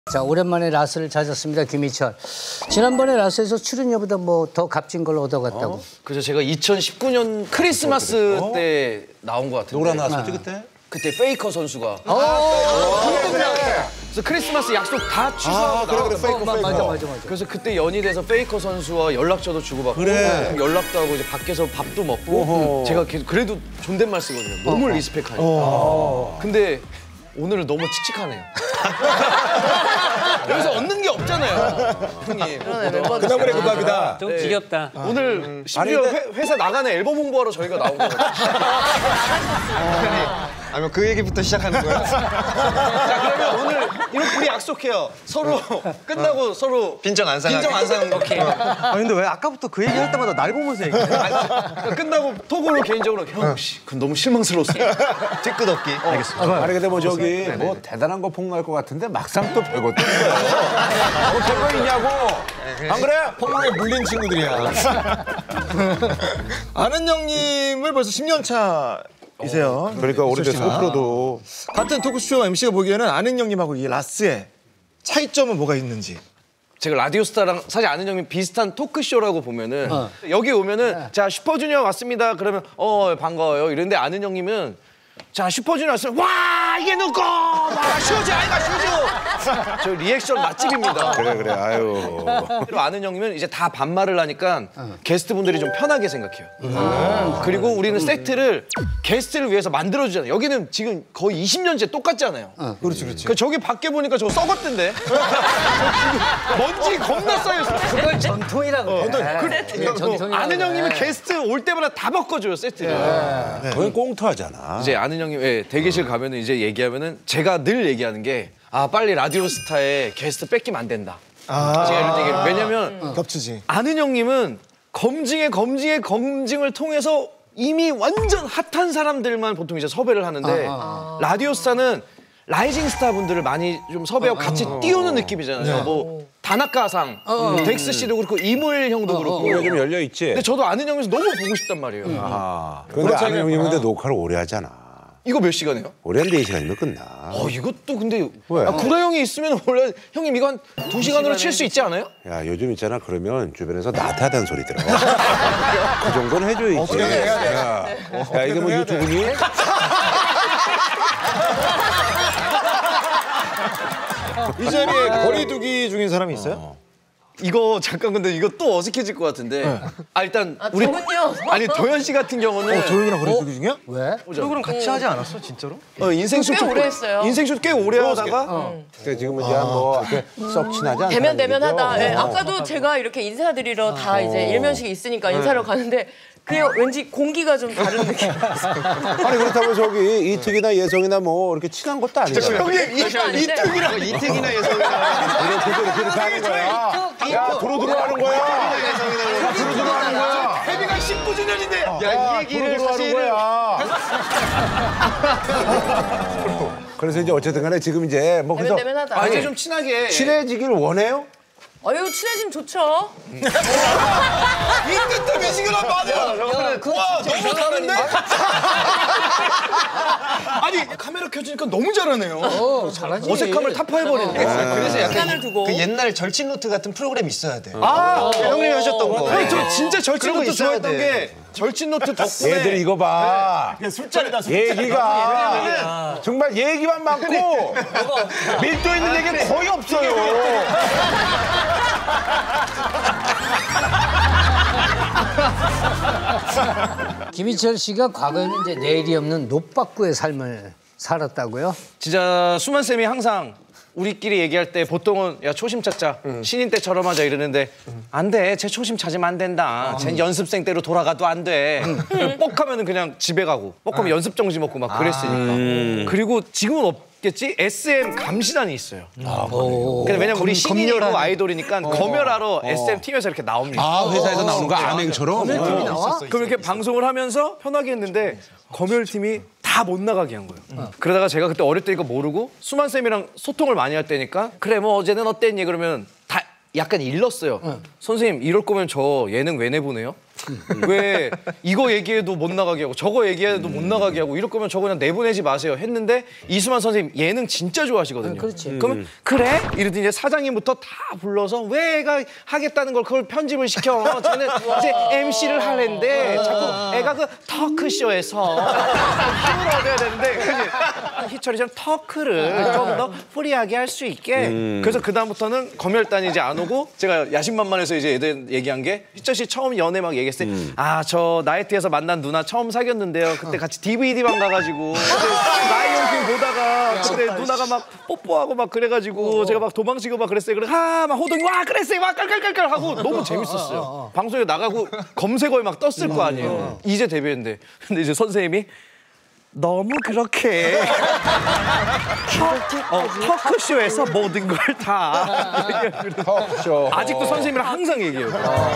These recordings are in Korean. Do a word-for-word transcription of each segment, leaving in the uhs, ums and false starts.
자, 오랜만에 라스를 찾았습니다. 김희철. 지난번에 라스에서 출연료보다 뭐 더 값진 걸 얻어갔다고. 어? 그래서 제가 이천십구 년 크리스마스 어? 때 나온 것 같은데. 누구랑 나왔었지 그때? 그때 페이커 선수가. 아, 그래서 크리스마스 약속 다 취소하고 아, 그래, 그래, 페이커, 어, 페이커. 맞아, 맞아, 맞아. 그래서 그때 연이돼서 페이커 선수와 연락처도 주고받고 그래. 연락도 하고 이제 밖에서 밥도 먹고 어허. 제가 계속 그래도 존댓말 쓰거든요. 몸을 리스펙하니까. 어허. 근데 오늘은 너무 칙칙하네요. 여기서 얻는 게 없잖아요, 형님. 그다음에 그 밥이다. 좀 지겹다. 네. 오늘 심지어 아니, 회, 회사 나가는 앨범 홍보하러 저희가 나온 거예요. 아니면 그 얘기부터 시작하는 거야? 자, 그러면 오늘 이렇게 우리 약속해요. 서로 끝나고 어. 서로 빈정 안 상하게. 빈정 안 상하게. 오케이. 아 근데 왜 아까부터 그 얘기 할 때마다 날 보면서 얘기해? 그러니까 끝나고 톡으로 개인적으로 형 씨, 그 너무 실망스러웠어. 뒤끝없기. 어. 알겠습니다. 아니 근데 뭐 저기 뭐 대단한 거 폭로할 것 같은데 막상 또 별것도 없어요. 뭐 별거 있냐고. 안 그래? 폭로에 물린 친구들이야. 아는 형님을 벌써 십 년 차이세요. 그러니까 오래됐어 앞으로도. 같은 토크쇼 엠씨가 보기에는 아는 형님하고 이 라스의 차이점은 뭐가 있는지. 제가 라디오스타랑 사실 아는 형님 비슷한 토크쇼라고 보면은 어. 여기 오면은 자 슈퍼주니어 왔습니다. 그러면 어 반가워요. 이런데 아는 형님은 자 슈퍼주니어 왔으면 와 이게 누구? 와 슈즈 아이가 슈즈. 저 리액션 맛집입니다. 그래 그래 아유. 아는 형님은 이제 다 반말을 하니까 게스트분들이 좀 편하게 생각해요. 음. 그리고 우리는 세트를 게스트를 위해서 만들어주잖아요. 여기는 지금 거의 이십 년째 똑같잖아요. 어. 그렇지 그렇지. 그 저기 밖에 보니까 저거 썩었던데. 먼지 겁나 쌓였어. 그걸 전통이라고. 어. 그래. 전통이라고. 아는 형님은 게스트 올 때마다 다 바꿔줘요 세트를. 네. 그건 꽁트하잖아. 이제 아는 형님 예, 대기실 가면은 이제 얘기하면은 제가 늘 얘기하는 게 아 빨리 라디오스타에 게스트 뺏기면 안 된다. 아 제가 이런 얘기를 왜냐면 어. 겹치지. 아는 형님은 검증에 검증에 검증을 통해서 이미 완전 핫한 사람들만 보통 이제 섭외를 하는데 아, 아. 라디오스타는 라이징 스타 분들을 많이 좀 섭외하고 아, 같이 아, 띄우는 느낌이잖아요. 네. 뭐 다나카상, 어, 음, 덱스 씨도 그렇고 이물 형도 어, 그렇고. 어, 좀 열려 있지. 근데 저도 아는 형에서 너무 보고 싶단 말이에요. 음. 아. 근데 아는 형님 근데 녹화를 오래 하잖아. 이거 몇 시간이에요? 오래 한 네 시간이면 끝나. 어 이것도 근데 왜? 아, 구라 형이 있으면 원래 형님 이거 한 두 시간으로 칠 수 있지 않아요? 야 요즘 있잖아 그러면 주변에서 나타하다는 소리 들어. 그 정도는 해줘야지. 어, 그래, 해야 돼. 야, 야 이게 뭐 유튜브니? 이 자리에 거리두기 중인 사람이 있어요? 어. 이거 잠깐 근데 이거 또 어색해질 것 같은데. 네. 아 일단 아, 우리 저는요. 아니 도현 씨 같은 경우는 어, 조용이랑 거리두기 중이야? 왜? 조용이랑 같이 하지 않았어 진짜로? 어, 인생쇼 꽤 오래 했어요. 인생쇼 꽤 오래 하다가 어. 그러니까 지금은 이제 뭐 이렇게 썩 친하지 않다. 대면 대면하다. 네, 아까도 제가 이렇게 인사드리러 다 이제 일면식이 있으니까 인사를 가는데 그냥 왠지 공기가 좀 다른 느낌. 아니 그렇다고 저기 이특이나 예성이나 뭐 이렇게 친한 것도 아니잖아. 형님 이특이랑 이특이나 예성이나 이렇게 이렇게 이렇게 하는 거야. 야 도로 들어가는 거야. 도로 들어가는 거야. 데뷔가 십구 주년인데 야, 이 얘기를 들어가는 거야. 그래서 이제 어쨌든 간에 지금 이제 뭐 그래서 대면 대면하다. 아 이제 좀 친하게 친해지길 원해요? 아유 친해지면 좋죠. 이때 미식을 한 맞아. 와 너무 다른데? 아니 카메라 켜지니까 너무 잘하네요. 어, 잘하지. 어색함을 타파해버리네. 그래서 약간 시간을 두고. 그 옛날 절친 노트 같은 프로그램 있어야 돼. 아 형님이 하셨던 거. 아니 저 진짜 절친 그런 거 노트 있어야 좋아했던 돼. 게 절친 노트 덕분에 얘들 이거 봐. 술자리다 얘기가 정말 얘기만 많고 밀도 있는 얘기는 거의 없어요. 김희철 씨가 과거에는 이제 내일이 없는 노빠꾸의 삶을 살았다고요? 진짜 수만 쌤이 항상 우리끼리 얘기할 때 보통은 야 초심 찾자 응. 신인 때처럼 하자 이러는데 응. 안 돼 제 초심 찾으면 안 된다. 쟨 연습생 때로 돌아가도 안 돼. 응. 뻑하면은 그냥 집에 가고 뻑하면 아. 연습 정지 먹고 막 그랬으니까. 음. 그리고 지금은 없겠지 에스엠 감시단이 있어요. 아, 근데 왜냐면 우리 신인이고 아이돌이니까 어. 검열하러 어. 에스엠 팀에서 이렇게 나옵니다. 아 회사에서 나오는 거 안행처럼? 검열팀이 나와? 그럼 이렇게 방송을 하면서 편하게 했는데 검열팀이 다 못 나가게 한 거예요. 응. 그러다가 제가 그때 어릴 때니까 모르고 수만 쌤이랑 소통을 많이 할 때니까 그래 뭐 어제는 어땠니 그러면 다 약간 일렀어요. 응. 선생님 이럴 거면 저 예능 왜 내보내요? 왜 이거 얘기해도 못 나가게 하고 저거 얘기해도 못 나가게 하고 이럴 거면 저거 그냥 내보내지 마세요 했는데 이수만 선생님 예능 진짜 좋아하시거든요. 그렇지. 그러면 그래? 이러더니 이제 사장님부터 다 불러서 왜 애가 하겠다는 걸 그걸 편집을 시켜. 쟤는 이제 엠씨를 하랜데 자꾸 애가 그 터크쇼에서 힘을 얻어야 되는데 그지? 희철이처럼 터크를 좀 더 프리하게 할 수 있게. 그래서 그다음부터는 검열단이 이제 안 오고 제가 야심만만해서 이제 애들 얘기한 게 희철 씨 처음 연애 막 얘기했을 때 아, 저 나이트에서 만난 누나 처음 사귀었는데요. 그때 같이 디브이디방 가가지고 라이온킹 보다가 그때 누나가 막 뽀뽀하고 막 그래가지고 제가 막 도망치고 막 그랬어요. 그래 아막 호동이 와 그랬어요. 막 깔깔깔깔 하고 너무 재밌었어요. 방송에 나가고 검색어에 막 떴을 거 아니에요. 이제 데뷔했는데 근데 이제 선생님이 너무 그렇게 터, 어, 터크쇼에서 모든 걸 다 터크쇼. 아직도 선생님이랑 항상 얘기해요.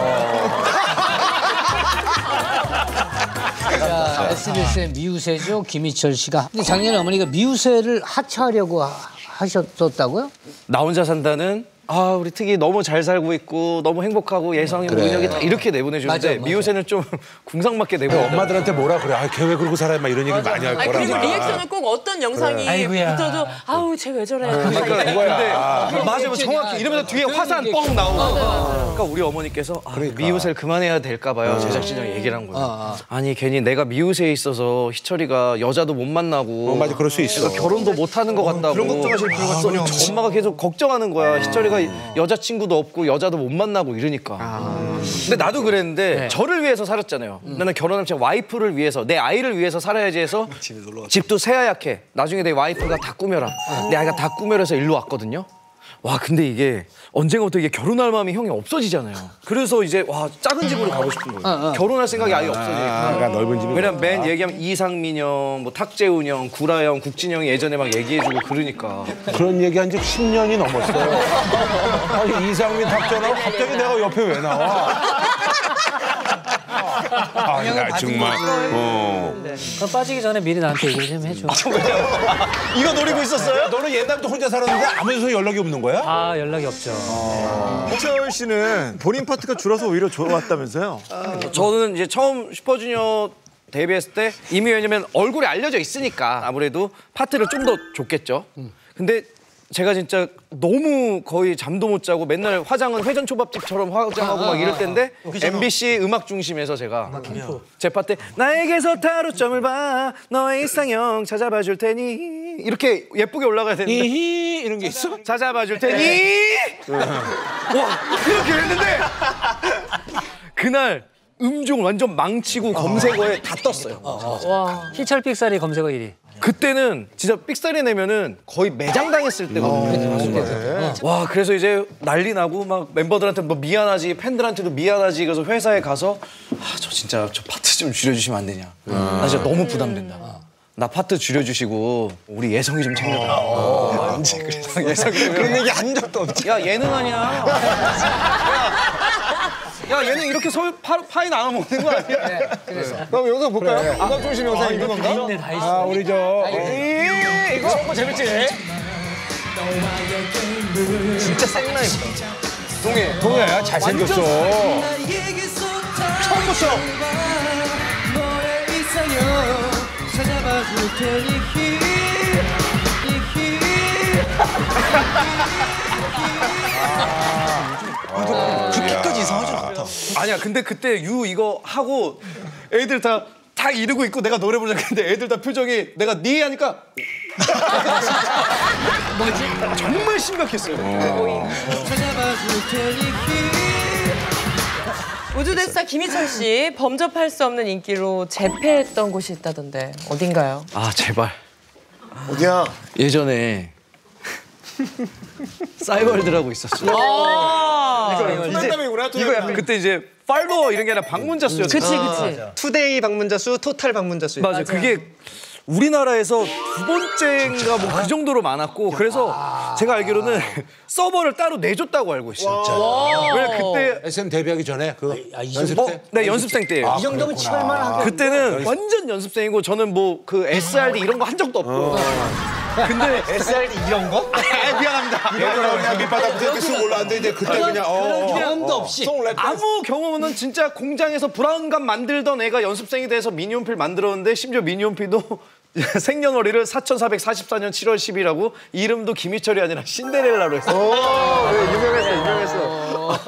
자, 에스비에스의 미우새죠. 김희철 씨가. 근데 작년에 어머니가 미우새를 하차하려고 하, 하셨었다고요? 나 혼자 산다는 아 우리 특이 너무 잘 살고 있고 너무 행복하고 예성이 그래. 문혁이 다 이렇게 내보내주는데 맞아, 맞아. 미우새는 좀 궁상맞게 내보내. 엄마들한테 뭐라 그래? 아, 걔 왜 그러고 살아? 막 이런 얘기 많이 할 아니, 거라. 그리고 막. 리액션은 꼭 어떤 영상이 아이고야. 붙어도 아우 쟤 왜 저래. 그러니까 근데 아. 맞아요 정확히 이러면서 뒤에 화산 뻥 나오고. 그러니까 우리 어머니께서 아, 미우새를 그만해야 될까 봐요. 제작진이랑 얘기를 한 거예요. 아니 괜히 내가 미우새에 있어서 희철이가 여자도 못 만나고 어, 맞아, 그럴 수 있어. 내가 결혼도 못 하는 것 같다고. 그런 걱정하실 필요가 전혀 없지. 엄마가 계속 걱정하는 거야. 희철이가 여자친구도 없고 여자도 못 만나고 이러니까. 근데 나도 그랬는데 저를 위해서 살았잖아요. 나는 결혼하면 제 와이프를 위해서 내 아이를 위해서 살아야지 해서 집도 새하얗게 나중에 내 와이프가 다 꾸며라. 내 아이가 다 꾸며라서 일로 왔거든요. 와 근데 이게 언젠가부터 이게 결혼할 마음이 형이 없어지잖아요. 그래서 이제 와 작은 집으로 가고 싶은 거예요. 결혼할 생각이 아예 없어지니까. 그러니까 넓은 집이. 왜냐면 맨 얘기하면 이상민 형, 뭐 탁재훈 형, 구라 형, 국진 형이 예전에 막 얘기해주고 그러니까. 그런 얘기한 지 십 년이 넘었어요. 아니 이상민 탁전하고 갑자기 내가 옆에 왜 나와? 아, 나 정말. 어. 그럼 빠지기 전에 미리 나한테 얘기를 좀 해줘. 이거 노리고 있었어요? 너는 옛날부터 혼자 살았는데 아무데서 연락이 없는 거야? 아, 연락이 없죠. 희철 씨는 본인 파트가 줄어서 오히려 좋았다면서요? 저는 이제 처음 슈퍼주니어 데뷔했을 때 이미 왜냐면 얼굴이 알려져 있으니까 아무래도 파트를 좀 더 줬겠죠. 근데 제가 진짜 너무 거의 잠도 못 자고 맨날 화장은 회전 초밥집처럼 화장하고 막 이럴 때인데 엠비씨 음악 중심에서 제가 제 파트 나에게서 타로점을 봐 너의 이상형 찾아봐 줄 테니 이렇게 예쁘게 올라가야 되는데 이히 이런 게 있어? 찾아봐 줄 테니 와 이렇게 했는데 그날 음중 완전 망치고 검색어에 다 떴어요. 희철 픽사리 검색어 일 위. 그때는 진짜 삑사리 내면은 거의 매장당했을 때거든요. 와 그래서 이제 난리 나고 막 멤버들한테 뭐 미안하지 팬들한테도 미안하지 그래서 회사에 가서 아 저 진짜 저 파트 좀 줄여주시면 안 되냐. 나 진짜 너무 부담된다. 나 파트 줄여주시고 우리 예성이 좀 챙겨달라. 언제 그래서 예성이 그런 얘기 한 적도 없지. 야 예능 아니야. 야, 야 얘는 이렇게 서울 파, 파이 나눠 먹는 거 아니야? 그럼 영상 볼까요? 음악 중심 영상 있는 건가? 아 우리 저 이, 이거 정말 재밌지? 진짜 생라이브다. 동해. 동해야 잘생겼어. 처음부터. 그렇게까지 이상하지 않다. 아니야 근데 그때 유 이거 하고 애들 다 딱 이러고 있고 내가 노래 부르자 했는데 애들 다 표정이 내가 니 하니까 뭐지? 정말 심각했어요. 우주대스타 김희철 씨 범접할 수 없는 인기로 재패했던 곳이 있다던데 어딘가요? 아 제발. 어디야? 예전에 싸이월드라고 있었어요. 투맨담이구나. 이거 약간 그때 이제 팔로워 이런 게 아니라 방문자 수였죠. 그치 그치. 투데이 방문자 수, 토탈 방문자 수. 맞아. 그게 우리나라에서 두 번째인가 뭐 그 정도로 많았고 그래서 제가 알기로는 서버를 따로 내줬다고 알고 있어요. 왜냐 그때 에스엠 데뷔하기 전에 그 연습 어, 때. 네 연습생 때예요. 이 정도면 치열만 하겠 그때는 완전 연습생이고 저는 뭐 그 에스알디 이런 거 한 적도 없고. 근데 에스알디 이런 거? 미안합니다. 얘들아 그냥 밑바닥부터 이렇게 쑥 올라왔는데 이제 그때 그냥 어, 그런 어, 경험도 어, 없이. 송랩 아무 경험 없는 진짜 공장에서 브라운관 만들던 애가 연습생이 돼서 미니홈피를 만들었는데 심지어 미니홈피도 생년월일을 사천사백사십사 년 칠월 십일하고 이름도 김희철이 아니라 신데렐라로 했어. 오, 네, 유명했어, 유명했어.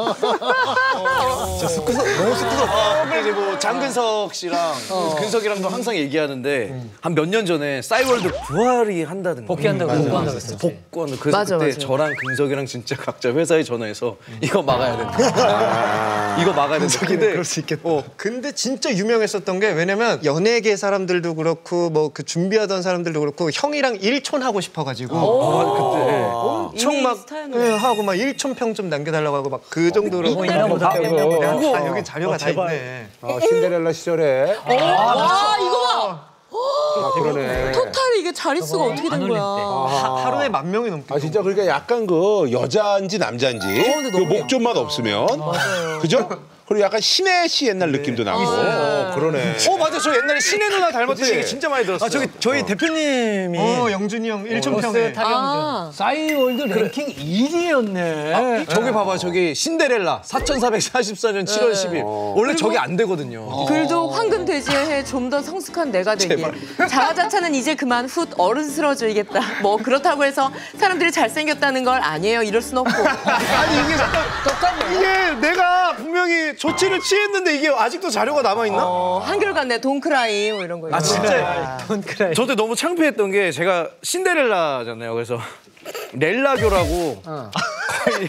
진짜 스쿠서 너무 스쿠서. 이제 뭐 장근석 씨랑 근석이랑도 항상 얘기하는데 한 몇 년 전에 싸이월드 부활이 한다든가 복귀한다고 복구한다고 그랬어. 복권 그래서 맞아, 그때 맞아. 저랑 근석이랑 진짜 각자 회사에 전화해서 이거 막아야 된다. 이거 막아야 된다. 근데 그럴 수 있겠다. 근데 진짜 유명했었던 게 왜냐면 연예계 사람들도 그렇고 뭐 그 준비하던 사람들도 그렇고 형이랑 일촌 하고 싶어가지고 엄청 막 예, 하고 막 일촌 평 좀 남겨달라고 하고 막 그 정도로 있나 보다. 내가, 아, 여기 자료가 다 있네. 어, 신데렐라 시절에 와 이거 봐. 아, 그러네. 토탈 이게 자릿수가 어떻게 된 거야? 하, 하루에 만 명이 넘게. 아 진짜 그러니까 약간 그 여자인지 남자인지 그 목좀만 없으면 그죠? 그리고 약간 신혜 씨 옛날 느낌도 나고 어, 그러네. 어 맞아 저 옛날에 신혜 누나 닮았다는 얘기 진짜 많이 들었어요. 아 저기 저희 대표님이 어 영준이 형 일촌 평에. 아. 싸이월드 랭킹 일 위였네. 저기 봐봐 저기 신데렐라 사천사백사십사 년 칠월 십일 원래 저게 안 되거든요. 글도 황금 돼지의 해 좀 더 성숙한 내가 되길. 자화자찬은 이제 그만 훗 어른스러워지겠다. 뭐 그렇다고 해서 사람들이 잘생겼다는 걸 아니에요. 이럴 순 없고. 아니 이게 잠깐 이게 내가 분명히 조치를 취했는데 이게 아직도 자료가 남아 있나? 어, 한결같네. 돈크라이 뭐 이런 거. 아 진짜 돈크라이. 저때 너무 창피했던 게 제가 신데렐라잖아요. 그래서 렐라교라고 거의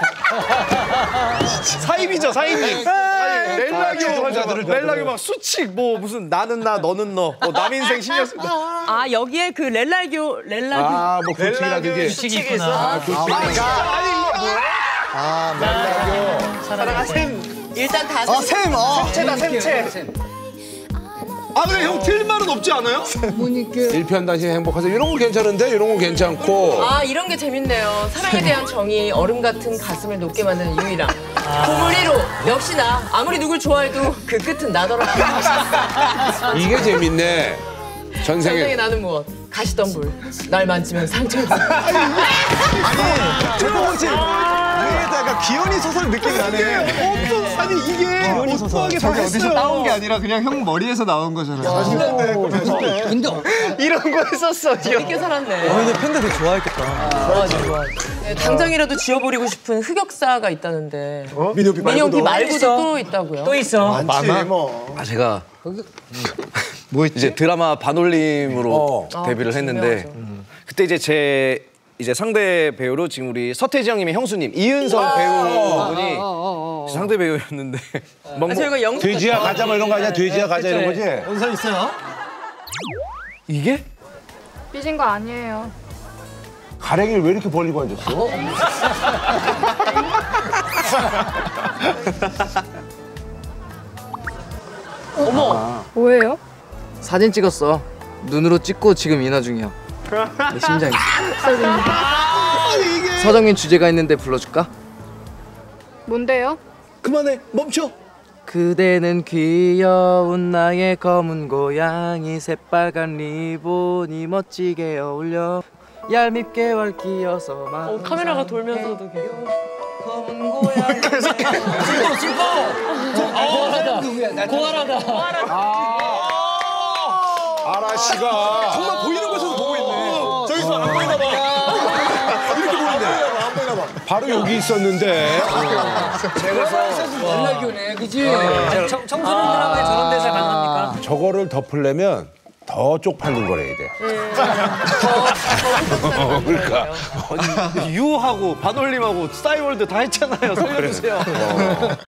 사입이죠 사입이. 아니, 렐라교 렐라교 막 수칙 뭐 무슨 나는 나 너는 너 뭐 남인생 신경 쓴다. 아 여기에 그 렐라교 렐라교. 아뭐 규칙이라든지 규칙이 있구나. 아 멜라교 사랑하셈. 일단 다. 아 샘. 어. 샘체다 샘체. 아 근데 형 틀 말은 없지 않아요? 일편단심 행복하세요. 이런 건 괜찮은데 이런 건 괜찮고. 아 이런 게 재밌네요. 사랑에 대한 정의, 얼음 같은 가슴을 높게 만드는 유일함. 보물 일 호 역시나 아무리 누굴 좋아해도 그 끝은 나더라. 이게 재밌네. 전생에 전생에 나는 무엇? 가시덤불. 날 만지면 상처가. 최동원 씨. 여기에다가 기현이 소설 느낌 나네. 없어 아니 이게 기현이 소설. 저기 어디서 따온 게 아니라 그냥 형 머리에서 나온 거잖아요. 근데 이런 거 했었어. 재밌게 살았네. 근데 팬들 되게 좋아했겠다. 네, 당장이라도 지워버리고 싶은 흑역사가 있다는데. 민호피 민영피 말고도 또 있다고요? 또 있어. 많지 뭐. 아 제가 뭐 있지? 이제 드라마 반올림으로 아, 데뷔를 그치, 했는데 유명하죠. 그때 이제 제 이제 상대 배우로 지금 우리 서태지 형님의 형수님 이은성 배우분이 상대 배우였는데 막 아, 저희가 영수 돼지야 가자 뭐 이런 거 아니야? 돼지야 가자 이런 거지? 원서 있어요? 이게 삐진 거 아니에요. 가랭이를 왜 이렇게 벌리고 앉았어? 뭐예요? 사진 찍었어. 눈으로 찍고 지금 인화 중이야. 내 심장이. 서정민 주제가 있는데 불러줄까? 뭔데요? 그만해 멈춰. 그대는 귀여운 나의 검은 고양이 새빨간 리본이 멋지게 어울려 얄밉게 왈기어서만 어, 카메라가 돌면서도 계속. 검은 고양이 고아라다. 아라 씨가 정말 보이는 곳에서 보고 있네. 저기서 안 보이나 봐. 이렇게 보는데 안 보이나 봐. 바로 여기 있었는데. 연락교네, 그지? 청- 청소년 드라마에 저런 대사 가능합니까? 저거를 덮으려면 더 쪽팔린 거래야 돼. 그러니까. 유하고 반올림하고 싸이월드 다 했잖아요. 살려주세요.